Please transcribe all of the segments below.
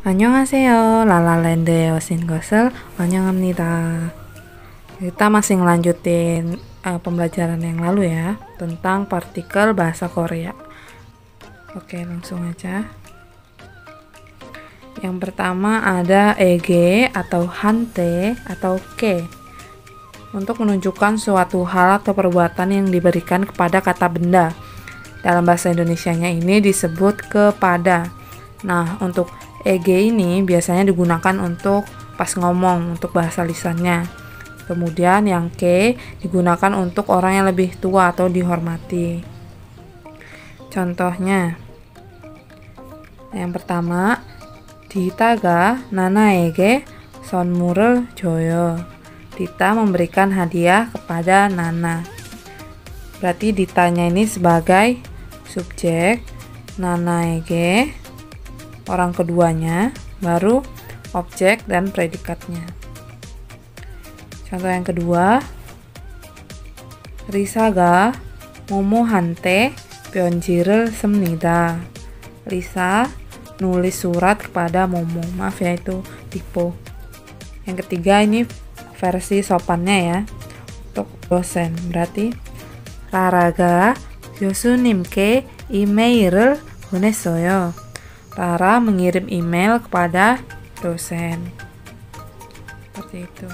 안녕하세요. 라라랜드에 오신 것을 환영합니다. Kita masih ngelanjutin pembelajaran yang lalu ya, tentang partikel bahasa Korea. Oke, langsung aja. Yang pertama ada ege atau hante atau ke, untuk menunjukkan suatu hal atau perbuatan yang diberikan kepada kata benda. Dalam bahasa Indonesianya ini disebut kepada. Nah, untuk ege ini biasanya digunakan untuk pas ngomong, untuk bahasa lisannya. Kemudian yang ke digunakan untuk orang yang lebih tua atau dihormati. Contohnya, yang pertama, Dita가 나나에게 선물을 줘요. Dita memberikan hadiah kepada Nana. Berarti ditanya ini sebagai subjek, nanaege orang keduanya, baru objek dan predikatnya. Contoh yang kedua, 리사가 모모한테 편지를 씁니다. Lisa nulis surat kepada Momo. Maaf ya, itu typo. Yang ketiga ini versi sopannya ya, untuk dosen. Berarti 라라가 교수님께 이메일을 보냈어요. Rara mengirim email kepada dosen. Seperti itu.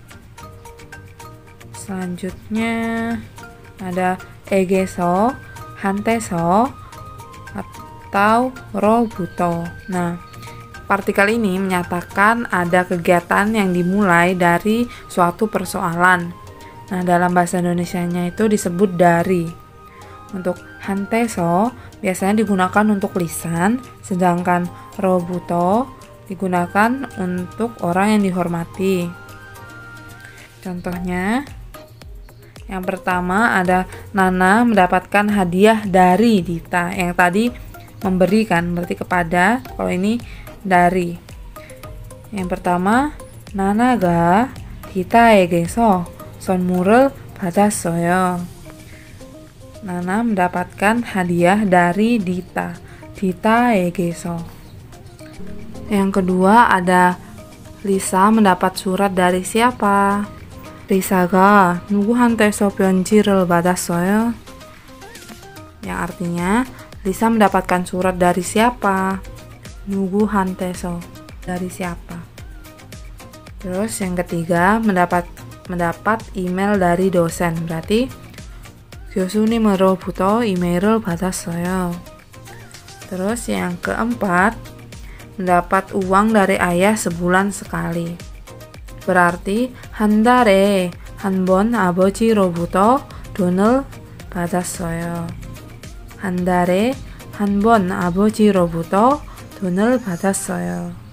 Selanjutnya ada egeso, hanteso, atau robuto. Nah, partikel ini menyatakan ada kegiatan yang dimulai dari suatu persoalan. Nah, dalam bahasa Indonesianya itu disebut dari. Untuk hanteso biasanya digunakan untuk lisan, sedangkan robuto digunakan untuk orang yang dihormati. Contohnya, yang pertama ada Nana mendapatkan hadiah dari Dita. Yang tadi memberikan berarti kepada, kalau ini dari. Yang pertama, 나나가 Dita에게서 선물을 받았어요. Nana mendapatkan hadiah dari Dita. Dita에게서. Yang kedua ada Lisa mendapat surat dari siapa? 리사가 누구한테서 편지를 받았어요? Yang artinya Lisa mendapatkan surat dari siapa? 누구한테서, dari siapa? Terus yang ketiga mendapat email dari dosen. Berarti 교수님으로부터 이메일을 받았어요. Terus yang keempat, mendapat uang dari ayah sebulan sekali. Berarti 한 달에 한 번 아버지로부터 돈을 받았어요. 한 달에 한 번 아버지로부터 돈을 받았어요.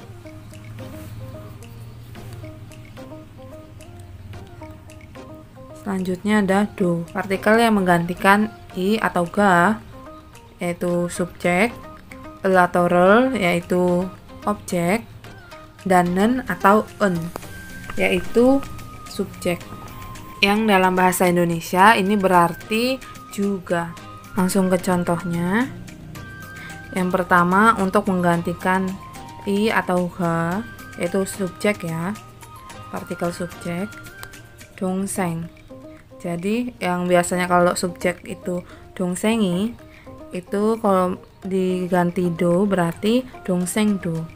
Selanjutnya ada do, partikel yang menggantikan i atau ga, yaitu subjek, el atau rel, yaitu objek, dan nen atau en, yaitu subjek. Yang dalam bahasa Indonesia ini berarti juga. Langsung ke contohnya. Yang pertama, untuk menggantikan i atau ga, yaitu subjek ya, partikel subjek, 동생. Jadi yang biasanya kalau subjek itu 동생이, itu kalau diganti do berarti 동생도.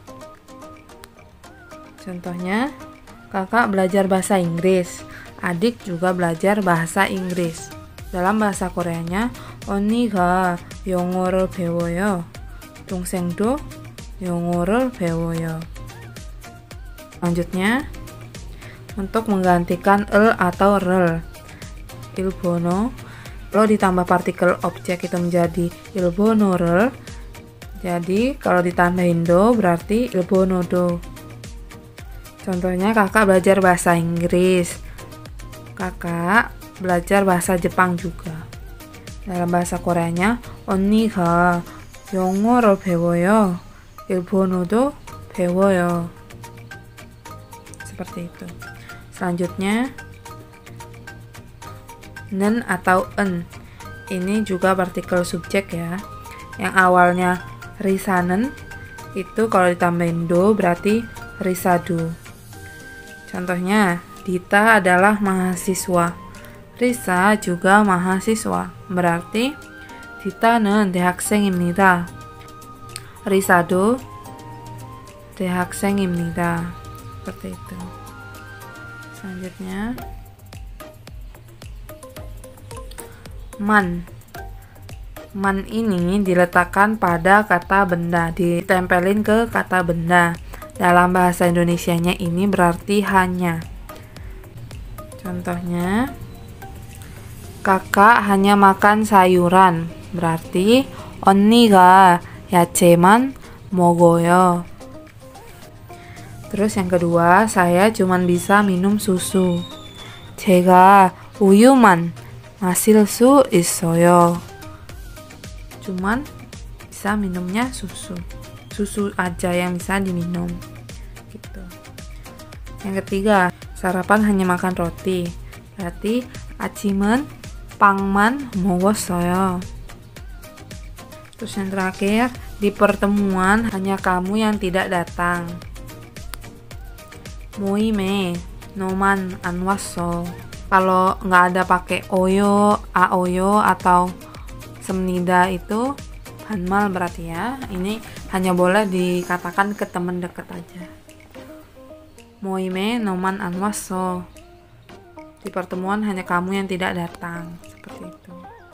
Contohnya, kakak belajar bahasa Inggris, adik juga belajar bahasa Inggris. Dalam bahasa Koreanya, 언니가 영어를 배워요. 동생도 영어를 배워요. Selanjutnya, untuk menggantikan el atau rel, 일본어, lo ditambah partikel objek itu menjadi 일본어를. Jadi kalau ditambahin do berarti 일본어도. Contohnya, kakak belajar bahasa Inggris, kakak belajar bahasa Jepang juga. Dalam bahasa Koreanya, 언니가 영어를 배워요. 일본어도 배워요. Seperti itu. Selanjutnya, nen atau en. Ini juga partikel subjek ya. Yang awalnya risanen itu kalau ditambahin do berarti risadu. Contohnya, Dita adalah mahasiswa. Risa juga mahasiswa. Berarti Dita는 대학생입니다. 리사도 대학생입니다. seperti itu. Selanjutnya man. Man ini diletakkan pada kata benda, ditempelin ke kata benda. Dalam bahasa Indonesianya ini berarti hanya. Contohnya, kakak hanya makan sayuran, berarti 언니가 야채만 먹어요. Terus yang kedua, saya cuman bisa minum susu. 제가 우유만 마실 수 있어요. Cuman bisa minumnya susu. Susu aja yang bisa diminum. Gitu. Yang ketiga, sarapan hanya makan roti. Berarti 아침은 빵만 먹었어요. Terus yang terakhir, di pertemuan hanya kamu yang tidak datang. 모임에 너만 안 왔어. Kalau nggak ada pakai oyo, aoyo atau semnida itu banmal berarti ya. Ini hanya boleh dikatakan ke teman dekat aja. 모임에 너만 안 왔어. Di pertemuan hanya kamu yang tidak datang. Seperti itu.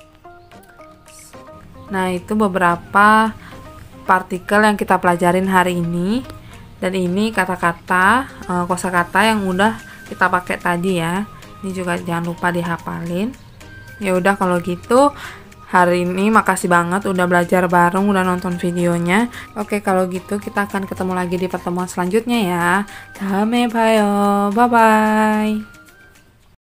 Nah, itu beberapa partikel yang kita pelajarin hari ini. Dan ini kata-kata, kosakata yang udah kita pakai tadi ya. Ini juga jangan lupa dihafalin. Ya udah kalau gitu, hari ini makasih banget udah belajar bareng, udah nonton videonya. Oke, kalau gitu kita akan ketemu lagi di pertemuan selanjutnya ya. 다음에 봐요. Bye bye.